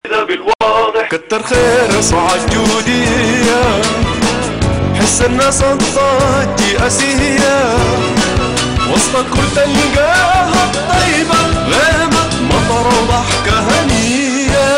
كذا بالواضح كتر خير صعد جودية حس الناس الضاجي أسية وسط الكل تلقاها الطيبة غيمة مطر وضحكة هنية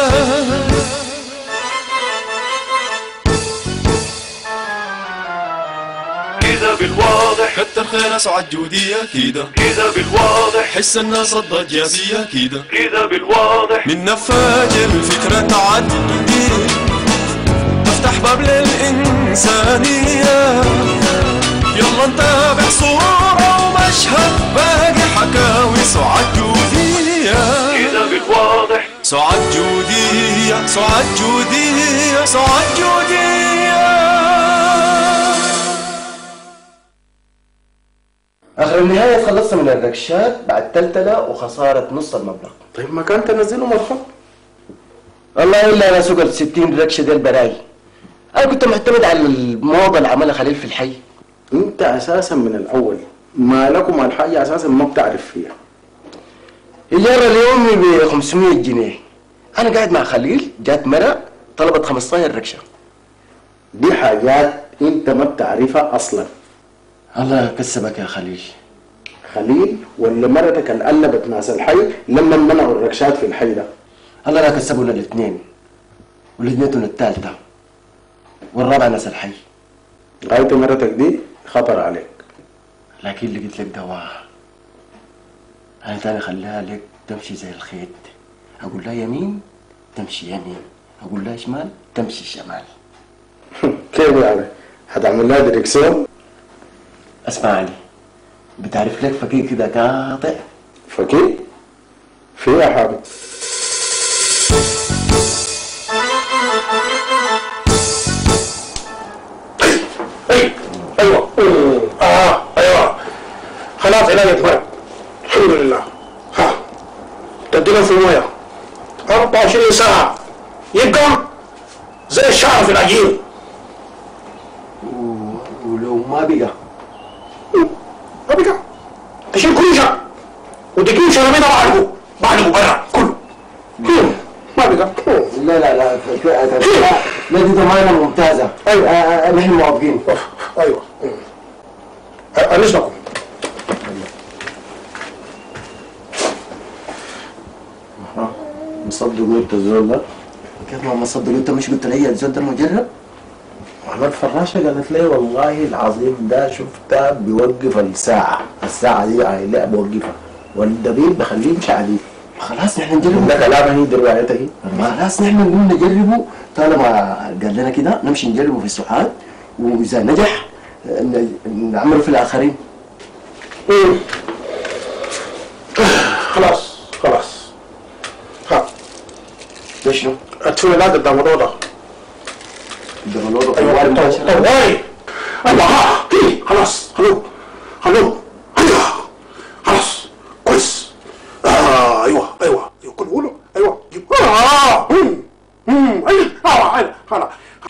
كذا بالواضح كتر خير صعد جودية كذا بالواضح حس الناس الضاجي أسية كذا بالواضح من نفاج الفكرة تعدي تفتح باب للإنسانية يلا نتابع صورة ومشهد باقي حكاوي سعاد جودية كذا بالواضح سعاد جودية سعاد جودية سعاد جودية. آخر النهاية خلصت من الركشات بعد تلتلة وخسارة نص المبلغ. طيب ما كان تنزله مرخص؟ والله إلا أنا سوقت 60 ركشة ديل براي. أنا كنت معتمد على الموضة اللي عملها خليل في الحي. أنت أساسا من الأول ما لكم الحاجة أساسا ما بتعرف فيها. إيجار اليومي ب 500 جنيه. أنا قاعد مع خليل جات مرة طلبت 15 ركشة. دي حاجات أنت ما بتعرفها أصلا. الله يكسبك يا خليل. خليل ولا مرتك اللي قلبت ناس الحي لما منعوا الركشات في الحي ده؟ الله لا كسبوا الاثنين ولجنتهم الثالثة والرابعة ناس الحي. غاية مرتك دي خطر عليك. لكن اللي قلت لك دواء أنا تاني خليها لك تمشي زي الخيط. أقول لها يمين تمشي يمين، أقول لها شمال تمشي شمال. كيف يعني؟ هتعمل لها ديركسيون؟ اسمع علي، بتعرف لك فقيه كده قاطع؟ فقيه؟ في يا حامد؟ ايوه ايوه خلاص علاج اتمرن الحمد لله. ها تدينا في المويه 24 ساعة يبقى زي الشعر في العجين. ولو ما بقى تشيل كل شيء وتجيب شرابينا بعلقه برا كله ما بقى. لا دي ضمانة ممتازة. ايوه نحن موافقين. ايوه انسنكم. مصدقوا انت الزول ده؟ كيف ما مصدقوا؟ انت مش قلت لي الزول ده مجرب؟ محمد فراشة قالت لي والله العظيم ده شفتها بيوقف الساعة دي لا بوقفها والدبيب بخليه يمشي عليه. خلاص نحن نجربه. ده كلامها هي دي روايتها هي. خلاص نحن نقوم نجربه طالما قال لنا كده نمشي نجربه في السعاد واذا نجح نعمله في الاخرين. خلاص ها ده شنو؟ ادفني لا قدام الأوضة. قدام الأوضة؟ ايوه الله ها خلاص خلوه خلاص كويس. ايوه كل قولوا ايوه خلاص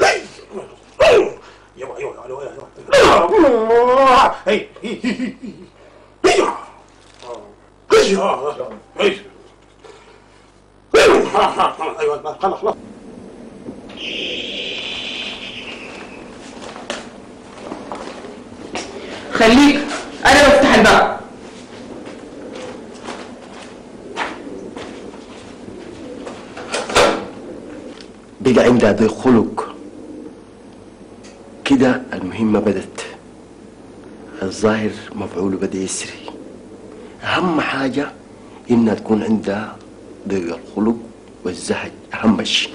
خلاص خليك انا بفتح الباب. بقى عندها ذي خلق كده. المهمة بدت، الظاهر مفعول بدأ يسري. أهم حاجة إنها تكون عندها ذي الخلق والزهج، أهم شيء.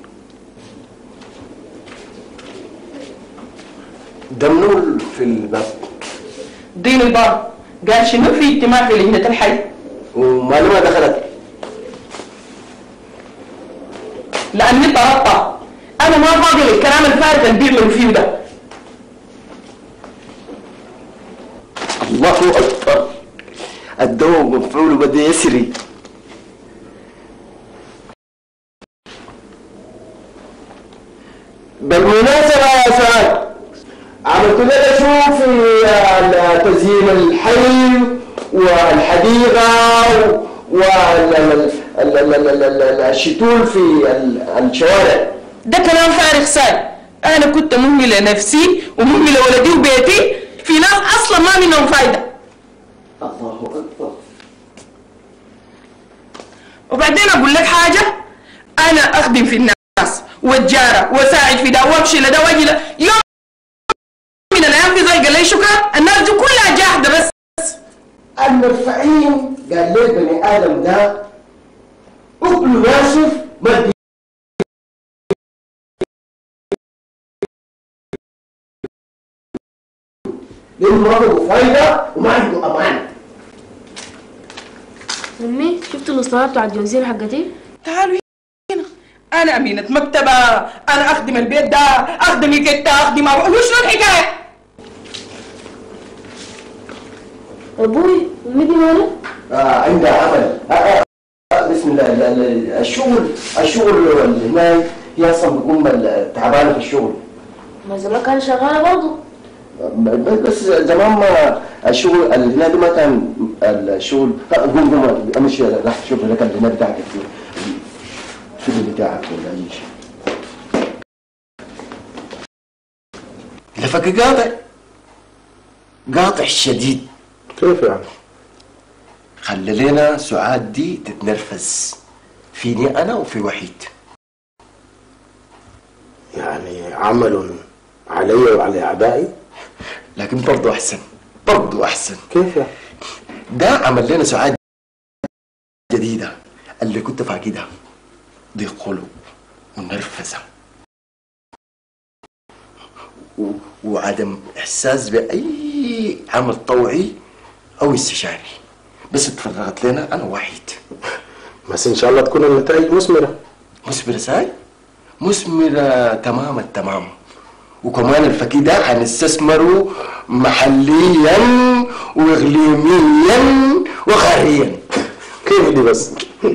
ده منو في الباب؟ دين الباب قال شنو في اجتماع في لجنة الحي. ومعلومة دخلت؟ لأني طردتها. أنا ما فاضي للكلام الفارغ اللي بيعملوا فيه ده. الله أكبر، الدواء مفعول بدأ يسري. بالمناسبة يا سعد، عملت لنا شو في تزيين الحي والحديقة الشتول في الشوارع. ده كلام فارغ ساي. انا كنت مهمله نفسي ومهمله ولدي وبيتي، في ناس اصلا ما منهم فايده. الله اكبر. وبعدين اقول لك حاجه، انا اخدم في الناس والجاره واساعد في ده وامشي لده واجي له، يوم من الايام في زي قال لي شكرا، الناس دي كلها جاحده. بس المرفعين قال لي بني ادم ده اكله ناشف ما لانه ما عنده فايده وما عنده امان. امي شفت الاسطوانه بتاعت جوزين حقتي؟ تعالوا هنا، انا امينه مكتبه، انا اخدم البيت ده، اخدم الكتة، اخدم وشنو الحكايه؟ ابوي امي دي مالك؟ عندها عمل. بسم الله. الشغل هناك هي اصلا بتكون تعبانه في الشغل. ما زمان كان شغاله برضه. بس زمان ما الشغل هناك ما كان الشغل. قوم امشي راح شوف لك الهنا بتاعك الفيلم بتاعك ولا اي شيء. لفك قاطع شديد. كيف يعني؟ خلي لنا سعاد دي تتنرفز فيني انا وفي وحيد. يعني عمل علي وعلى اعدائي؟ لكن برضو احسن. كيف يعني؟ ده عمل لنا سعاد جديده اللي كنت فاقدها، دي قلوب ونرفزه وعدم احساس باي عمل طوعي او استشاري. بس اتفرغت لنا انا وحيد. بس ان شاء الله تكون النتائج مثمره. مثمره ساي؟ مثمره تمام التمام. وكمان الفكي ده هنستثمره محليا واقليميا وقاريا. كيف دي بس؟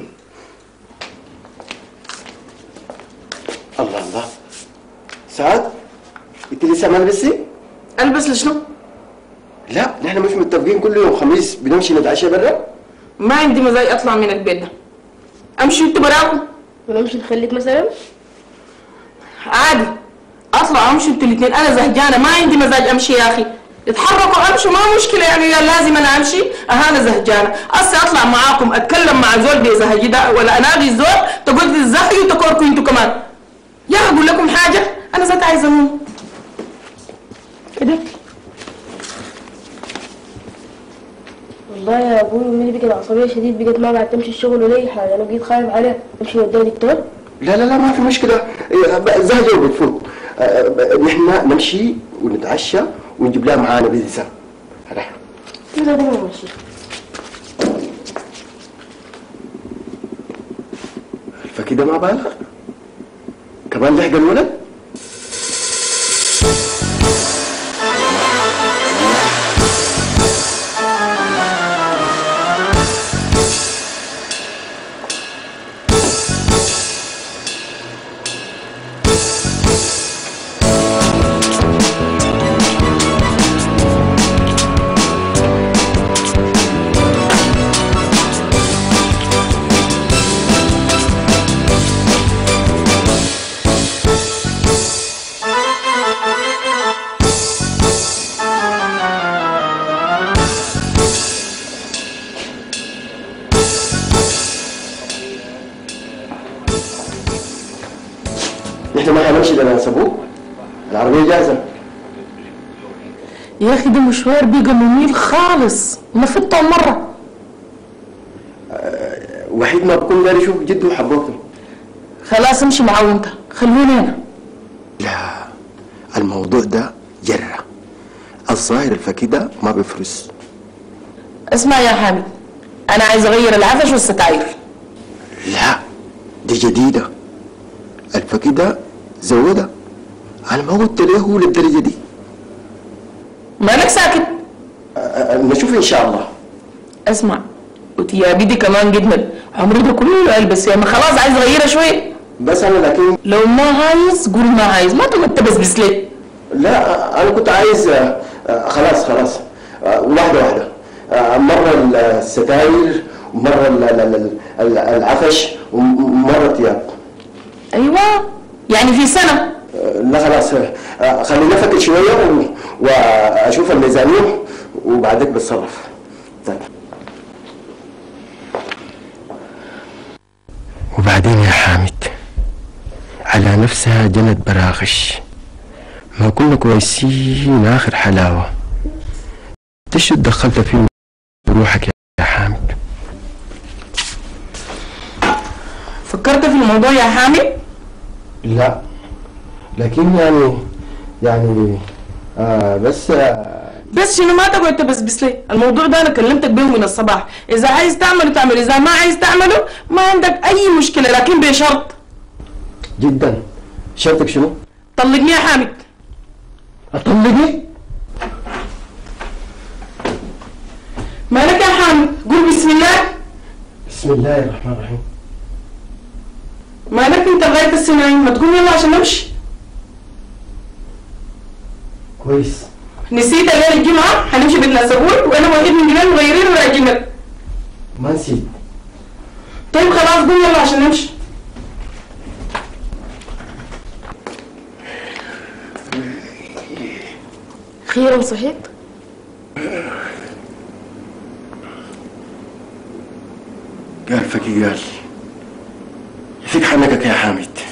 الله سعاد، انت لسه ما لبستي؟ البس لشنو؟ لا نحن مش متفقين كل يوم خميس بنمشي نتعشى برا؟ ما عندي مزاج اطلع من البيت ده. امشي انتوا براكم؟ ونمشي نخليك مثلا؟ عادي اطلع امشي انتوا الاثنين، انا زهجانه ما عندي مزاج امشي يا اخي. اتحركوا امشوا ما مشكله يعني، لازم انا امشي؟ انا زهجانه. اطلع معاكم اتكلم مع زول بيزهجي ده ولا انادي الزول تقول تزهجي وتكوركوا انتوا كمان؟ يا اقول لكم حاجه، انا ذات عايزه اموت كده. والله يا ابوي امي دي بقت عصبيه شديد، بقت ما قاعد تمشي الشغل ولا اي حاجه. انا بقيت خايف عليها. امشي وديها دكتور؟ لا ما في مشكله، زهجه وبتفوت. نحن نمشي ونتعشى ونجيب لها معانا بيتزا. راح كده ده ماشي. فكده ما بالغ كمان لحق الولد. نحن ما حنمشي لناس ابوك، العربية جاهزة. يا اخي ده مشوار بقى مميل خالص، نفضته مرة. وحيد ما بكون داري يشوف جده وحبوته. خلاص امشي معاه انت، خلوني هنا. لا الموضوع ده جرة، الظاهر الفكي ده ما بيفرس. اسمع يا حامد، انا عايز اغير العفش والستاير. لا دي جديدة، الفكي ده زودها. انا ما قلت له للدرجة دي. مالك ساكت؟ نشوف ان شاء الله. اسمع وتيابي دي كمان جدمل، عمري ده كله البس يا ما خلاص عايز اغيرها شويه. بس انا لكن لو ما عايز قول ما عايز، ما تقعد تبسبس ليه؟ لا انا كنت عايز خلاص واحدة مرة الستاير مرة العفش ومرة ثياب. ايوه يعني في سنة. لا خلاص، خلينا نفكر شوية واشوف الميزانية وبعدك بتصرف. طيب. وبعدين يا حامد على نفسها جنت براغش، ما كنا كويسين آخر حلاوة، تشو دخلت فيه بروحك يا حامد؟ فكرت في الموضوع يا حامد؟ لا، لكن يعني بس شنو ما تقعد تبسبس لي؟ الموضوع ده انا كلمتك به من الصباح، اذا عايز تعمله تعمل، اذا ما عايز تعمله ما عندك اي مشكلة، لكن بشرط. جدا. شرطك شنو؟ طلقني يا حامد. اطلقني؟ مالك يا حامد؟ قول بسم الله. بسم الله الرحمن الرحيم. مالك انت لغاية السنين؟ ما تقول يلا عشان نمشي. كويس. نسيت الليلة الجمعة حنمشي بنتناسبون وانا واحد من جنان مغيرين وراجعين. ما نسيت. طيب خلاص قول يلا عشان نمشي. أخيرا صحيت؟ قال فكي قال، يفيك حنكك يا حامد.